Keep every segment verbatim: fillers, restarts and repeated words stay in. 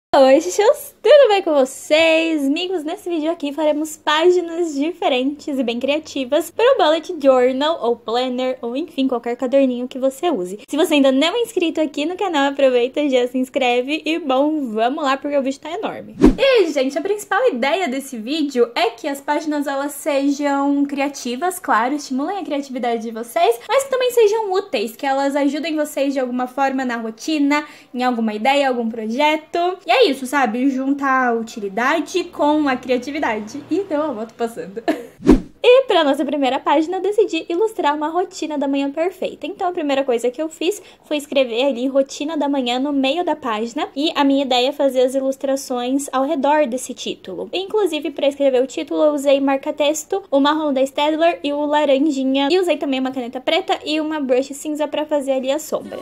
Oi, xuxus! Tudo bem com vocês? Amigos, nesse vídeo aqui faremos páginas diferentes e bem criativas para o Bullet Journal ou Planner ou enfim, qualquer caderninho que você use. Se você ainda não é inscrito aqui no canal, aproveita e já se inscreve e bom, vamos lá porque o vídeo tá enorme. E, gente, a principal ideia desse vídeo é que as páginas elas sejam criativas, claro, estimulem a criatividade de vocês, mas que também sejam úteis, que elas ajudem vocês de alguma forma na rotina, em alguma ideia, algum projeto. E é isso, sabe? Juntar a utilidade com a criatividade. Então eu volto passando. E para nossa primeira página eu decidi ilustrar uma rotina da manhã perfeita. Então a primeira coisa que eu fiz foi escrever ali rotina da manhã no meio da página. E a minha ideia é fazer as ilustrações ao redor desse título. Inclusive para escrever o título eu usei marca-texto, o marrom da Staedtler e o laranjinha. E usei também uma caneta preta e uma brush cinza para fazer ali as sombras.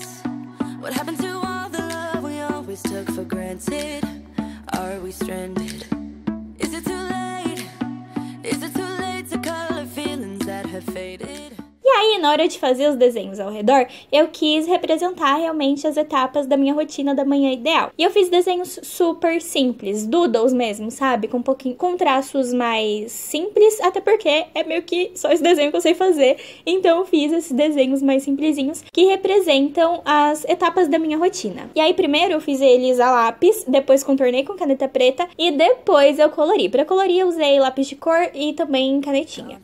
Took for granted. Are we stranded? Is it too late? Is it too late to color feelings that have faded? E aí, na hora de fazer os desenhos ao redor, eu quis representar realmente as etapas da minha rotina da manhã ideal. E eu fiz desenhos super simples, doodles mesmo, sabe? Com um pouquinho, com traços mais simples, até porque é meio que só esse desenho que eu sei fazer. Então eu fiz esses desenhos mais simplesinhos que representam as etapas da minha rotina. E aí, primeiro eu fiz eles a lápis, depois contornei com caneta preta e depois eu colori. Para colorir eu usei lápis de cor e também canetinha.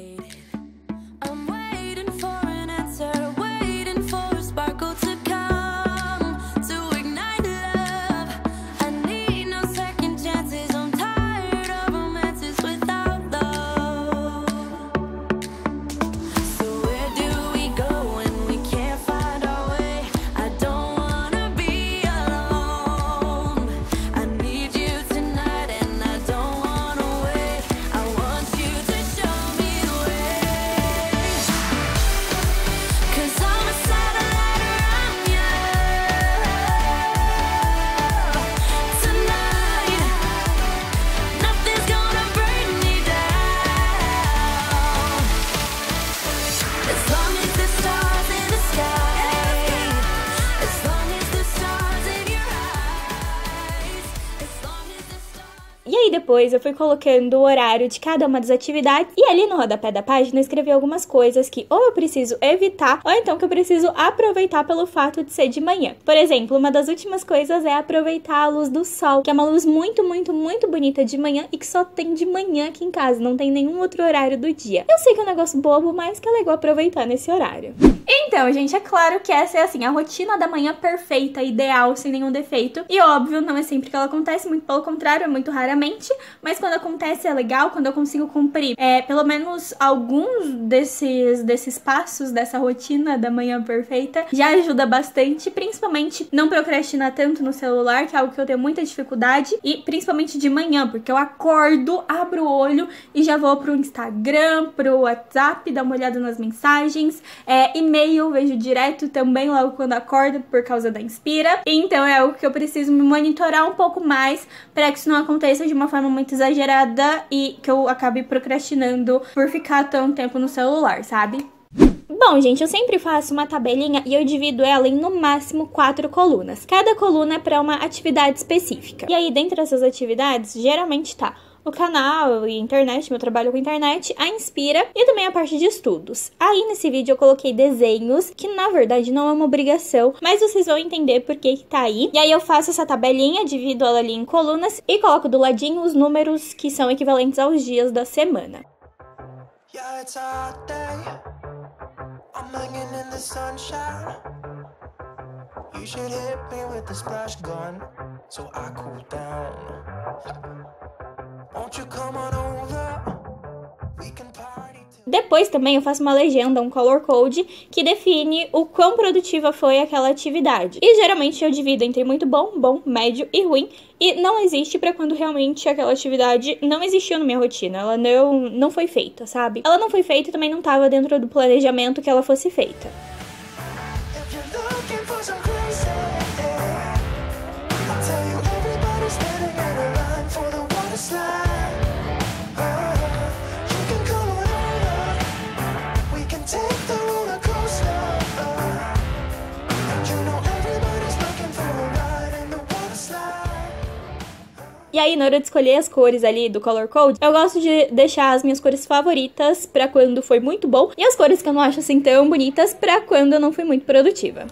E aí depois eu fui colocando o horário de cada uma das atividades e ali no rodapé da página eu escrevi algumas coisas que ou eu preciso evitar ou então que eu preciso aproveitar pelo fato de ser de manhã. Por exemplo, uma das últimas coisas é aproveitar a luz do sol, que é uma luz muito, muito, muito bonita de manhã e que só tem de manhã aqui em casa, não tem nenhum outro horário do dia. Eu sei que é um negócio bobo, mas que é legal aproveitar nesse horário. Então, gente, é claro que essa é assim, a rotina da manhã perfeita, ideal, sem nenhum defeito. E óbvio, não é sempre que ela acontece, muito pelo contrário, é muito raramente. Mas quando acontece é legal, quando eu consigo cumprir é, pelo menos alguns desses, desses passos dessa rotina da manhã perfeita, já ajuda bastante, principalmente não procrastinar tanto no celular, que é algo que eu tenho muita dificuldade, e principalmente de manhã, porque eu acordo, abro o olho e já vou pro Instagram, pro WhatsApp, dar uma olhada nas mensagens, é, e-mail, vejo direto também logo quando acordo por causa da Inspira, então é algo que eu preciso me monitorar um pouco mais para que isso não aconteça de uma forma muito exagerada e que eu acabe procrastinando por ficar tanto tempo no celular, sabe? Bom, gente, eu sempre faço uma tabelinha e eu divido ela em no máximo quatro colunas. Cada coluna é para uma atividade específica. E aí, dentre essas atividades, geralmente tá o canal e internet, meu trabalho com internet, a Inspira e também a parte de estudos. Aí nesse vídeo eu coloquei desenhos, que na verdade não é uma obrigação, mas vocês vão entender por que que tá aí. E aí eu faço essa tabelinha, divido ela ali em colunas e coloco do ladinho os números que são equivalentes aos dias da semana. Yeah, it's a hot day. I'm hanging in the sunshine. You should hit me with the splash gun so I cool down. Depois também eu faço uma legenda, um color code, que define o quão produtiva foi aquela atividade. E geralmente eu divido entre muito bom, bom, médio e ruim. E não existe pra quando realmente aquela atividade não existiu na minha rotina. Ela não, não foi feita, sabe? Ela não foi feita e também não estava dentro do planejamento que ela fosse feita. E aí, na hora de escolher as cores ali do Color Code, eu gosto de deixar as minhas cores favoritas pra quando foi muito bom e as cores que eu não acho assim tão bonitas pra quando eu não fui muito produtiva.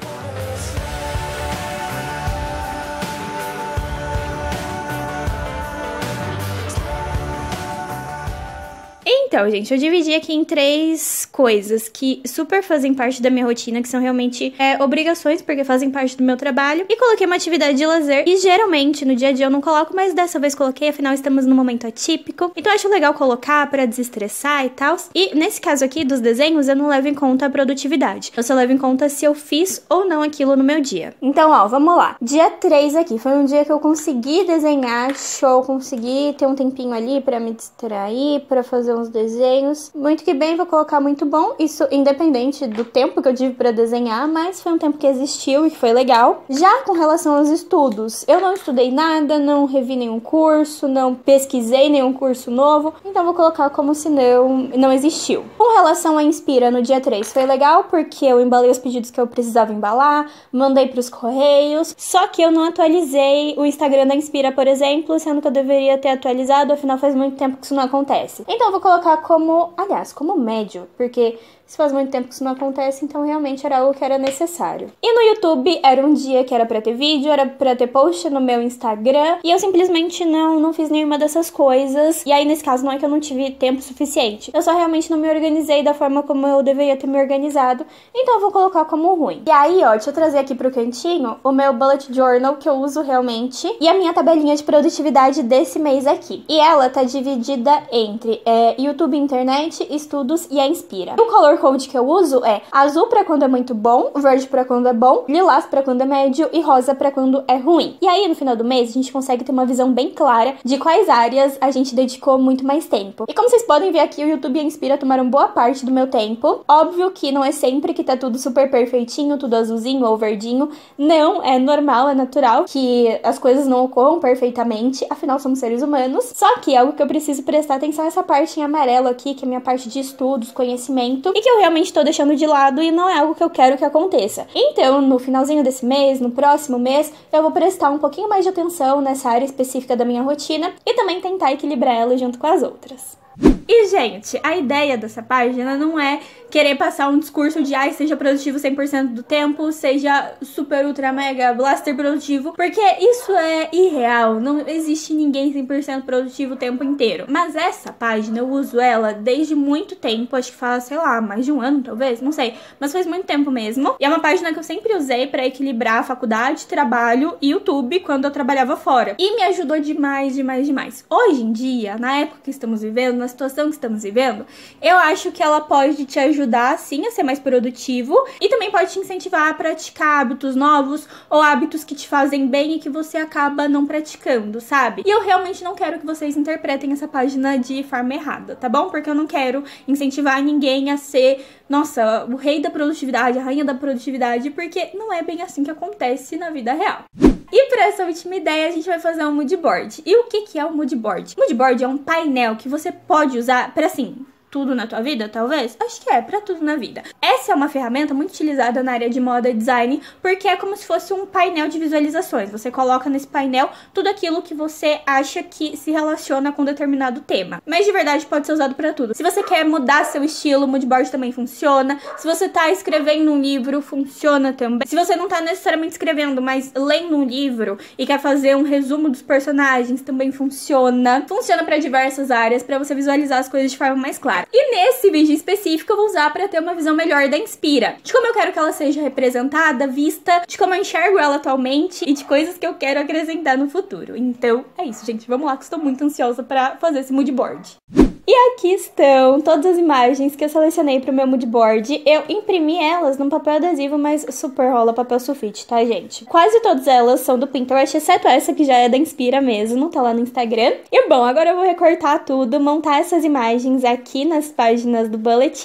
Então, gente, eu dividi aqui em três coisas que super fazem parte da minha rotina, que são realmente é, obrigações, porque fazem parte do meu trabalho. E coloquei uma atividade de lazer, e geralmente no dia a dia eu não coloco, mas dessa vez coloquei, afinal estamos num momento atípico. Então eu acho legal colocar pra desestressar e tal. E nesse caso aqui dos desenhos, eu não levo em conta a produtividade. Eu só levo em conta se eu fiz ou não aquilo no meu dia. Então, ó, vamos lá. Dia três aqui, foi um dia que eu consegui desenhar, show, consegui ter um tempinho ali pra me distrair, pra fazer uns desenhos. desenhos. Muito que bem, vou colocar muito bom. Isso independente do tempo que eu tive pra desenhar, mas foi um tempo que existiu e que foi legal. Já com relação aos estudos, eu não estudei nada, não revi nenhum curso, não pesquisei nenhum curso novo, então vou colocar como se não, não existiu. Com relação à Inspira, no dia três, foi legal porque eu embalei os pedidos que eu precisava embalar, mandei pros correios, só que eu não atualizei o Instagram da Inspira, por exemplo, sendo que eu deveria ter atualizado, afinal faz muito tempo que isso não acontece. Então eu vou colocar como, aliás, como médio, porque se faz muito tempo que isso não acontece, então realmente era algo que era necessário. E no YouTube era um dia que era pra ter vídeo, era pra ter post no meu Instagram, e eu simplesmente não, não fiz nenhuma dessas coisas. E aí nesse caso não é que eu não tive tempo suficiente, eu só realmente não me organizei da forma como eu deveria ter me organizado, então eu vou colocar como ruim. E aí, ó, deixa eu trazer aqui pro cantinho o meu bullet journal que eu uso realmente, e a minha tabelinha de produtividade desse mês aqui. E ela tá dividida entre é, YouTube, internet, estudos e a Inspira. O color code que eu uso é azul pra quando é muito bom, verde pra quando é bom, lilás pra quando é médio e rosa pra quando é ruim. E aí, no final do mês, a gente consegue ter uma visão bem clara de quais áreas a gente dedicou muito mais tempo. E como vocês podem ver aqui, o YouTube e a Inspira tomaram boa parte do meu tempo. Óbvio que não é sempre que tá tudo super perfeitinho, tudo azulzinho ou verdinho. Não, é normal, é natural que as coisas não ocorram perfeitamente, afinal somos seres humanos. Só que algo que eu preciso prestar atenção é essa parte em amarelo aqui, que é a minha parte de estudos, conhecimento, e que eu realmente tô deixando de lado e não é algo que eu quero que aconteça. Então, no finalzinho desse mês, no próximo mês, eu vou prestar um pouquinho mais de atenção nessa área específica da minha rotina e também tentar equilibrar ela junto com as outras. E, gente, a ideia dessa página não é querer passar um discurso de ai, seja produtivo cem por cento do tempo, seja super, ultra, mega, blaster produtivo, porque isso é irreal, não existe ninguém cem por cento produtivo o tempo inteiro. Mas essa página, eu uso ela desde muito tempo, acho que faz, sei lá, mais de um ano, talvez, não sei, mas faz muito tempo mesmo. E é uma página que eu sempre usei pra equilibrar a faculdade, trabalho e YouTube quando eu trabalhava fora. E me ajudou demais, demais, demais. Hoje em dia, na época que estamos vivendo, na situação que estamos vivendo, eu acho que ela pode te ajudar, sim, a ser mais produtivo e também pode te incentivar a praticar hábitos novos ou hábitos que te fazem bem e que você acaba não praticando, sabe? E eu realmente não quero que vocês interpretem essa página de forma errada, tá bom? Porque eu não quero incentivar ninguém a ser, nossa, o rei da produtividade, a rainha da produtividade, porque não é bem assim que acontece na vida real. E para essa última ideia, a gente vai fazer um mood board. E o que que é o mood board? Mood board é um painel que você pode usar para, assim, tudo na tua vida, talvez? Acho que é, pra tudo na vida. Essa é uma ferramenta muito utilizada na área de moda e design, porque é como se fosse um painel de visualizações. Você coloca nesse painel tudo aquilo que você acha que se relaciona com determinado tema. Mas de verdade pode ser usado pra tudo. Se você quer mudar seu estilo, o moodboard também funciona. Se você tá escrevendo um livro, funciona também. Se você não tá necessariamente escrevendo, mas lendo um livro e quer fazer um resumo dos personagens, também funciona. Funciona pra diversas áreas, pra você visualizar as coisas de forma mais clara. E nesse vídeo específico eu vou usar para ter uma visão melhor da Inspira, de como eu quero que ela seja representada, vista, de como eu enxergo ela atualmente e de coisas que eu quero acrescentar no futuro. Então é isso, gente, vamos lá que eu estou muito ansiosa para fazer esse mood board. E aqui estão todas as imagens que eu selecionei para o meu mood board. Eu imprimi elas num papel adesivo, mas super rola papel sulfite, tá, gente? Quase todas elas são do Pinterest, exceto essa que já é da Inspira mesmo, tá lá no Instagram. E bom, agora eu vou recortar tudo, montar essas imagens aqui nas páginas do Bullet.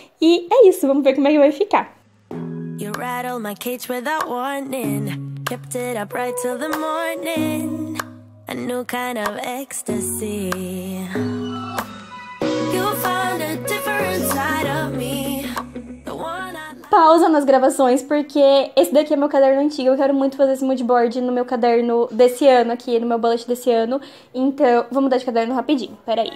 E é isso, vamos ver como é que vai ficar. You rattle my cage without warning. Kept it up right till the morning. A new kind of ecstasy. pausa nas gravações, porque esse daqui é meu caderno antigo. Eu quero muito fazer esse mood board no meu caderno desse ano aqui, no meu bullet desse ano. Então, vou mudar de caderno rapidinho. Peraí.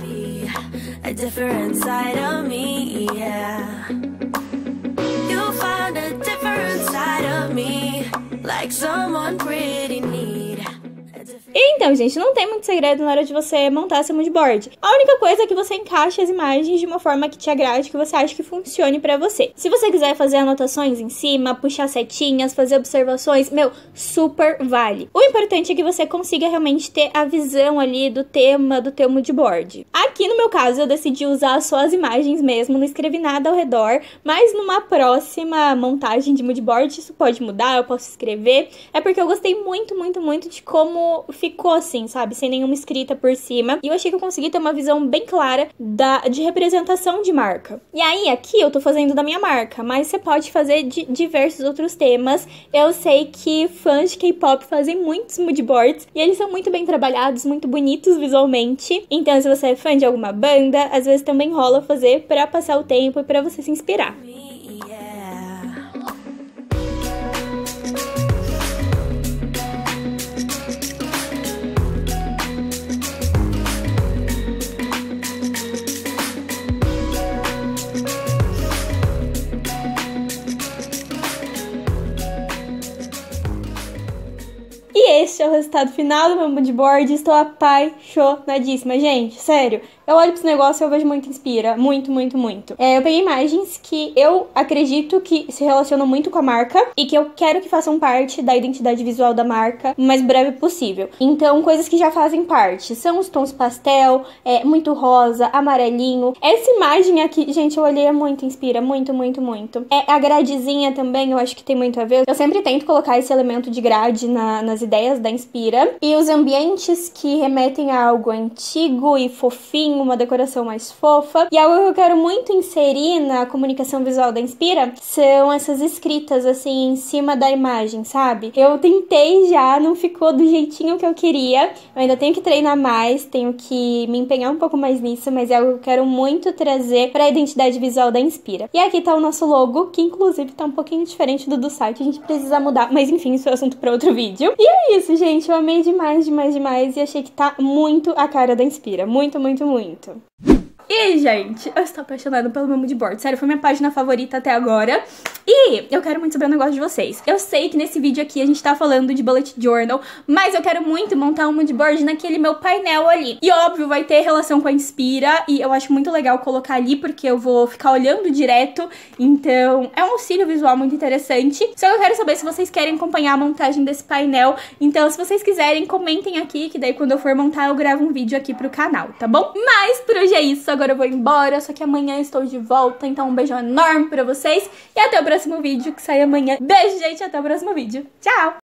Então, gente, não tem muito segredo na hora de você montar seu mood board. A única coisa é que você encaixe as imagens de uma forma que te agrade, que você acha que funcione pra você. Se você quiser fazer anotações em cima, puxar setinhas, fazer observações, meu, super vale. O importante é que você consiga realmente ter a visão ali do tema do teu mood board. Aqui no meu caso, eu decidi usar só as imagens mesmo, não escrevi nada ao redor, mas numa próxima montagem de mood board, isso pode mudar, eu posso escrever. É porque eu gostei muito, muito, muito de como ficou assim, sabe? Sem nenhuma escrita por cima. E eu achei que eu consegui ter uma visão bem clara da, de representação de marca. E aí, aqui eu tô fazendo da minha marca, mas você pode fazer de diversos outros temas. Eu sei que fãs de K-pop fazem muitos mood boards e eles são muito bem trabalhados, muito bonitos visualmente. Então, se você é fã de alguma banda, às vezes também rola fazer pra passar o tempo e pra você se inspirar. E esse é o resultado final do meu mood board. Estou apaixonadíssima, gente, sério. Eu olho pra esse negócio e eu vejo muito inspira, muito, muito, muito. É, eu peguei imagens que eu acredito que se relacionam muito com a marca e que eu quero que façam parte da identidade visual da marca o mais breve possível. Então, coisas que já fazem parte são os tons pastel, é, muito rosa, amarelinho. Essa imagem aqui, gente, eu olhei, é muito inspira, muito, muito, muito. É, a gradezinha também, eu acho que tem muito a ver. Eu sempre tento colocar esse elemento de grade na, nas ideias da Inspira. E os ambientes que remetem a algo antigo e fofinho, uma decoração mais fofa. E algo que eu quero muito inserir na comunicação visual da Inspira são essas escritas, assim, em cima da imagem, sabe? Eu tentei já, não ficou do jeitinho que eu queria. Eu ainda tenho que treinar mais, tenho que me empenhar um pouco mais nisso, mas é algo que eu quero muito trazer para a identidade visual da Inspira. E aqui tá o nosso logo, que inclusive tá um pouquinho diferente do do site, a gente precisa mudar, mas enfim, isso é assunto para outro vídeo. E é isso, gente, eu amei demais, demais, demais, e achei que tá muito a cara da Inspira, muito, muito, muito. E, gente, eu estou apaixonada pelo meu mood board. Sério, foi minha página favorita até agora. E eu quero muito saber um negócio de vocês. Eu sei que nesse vídeo aqui a gente tá falando de bullet journal, mas eu quero muito montar um mood board naquele meu painel ali. E óbvio, vai ter relação com a Inspira, e eu acho muito legal colocar ali, porque eu vou ficar olhando direto. Então, é um auxílio visual muito interessante. Só que eu quero saber se vocês querem acompanhar a montagem desse painel. Então, se vocês quiserem, comentem aqui, que daí quando eu for montar eu gravo um vídeo aqui pro canal, tá bom? Mas por hoje é isso, agora eu vou embora, só que amanhã estou de volta, então um beijão enorme pra vocês e até o próximo vídeo que sai amanhã. Beijo, gente, até o próximo vídeo. Tchau!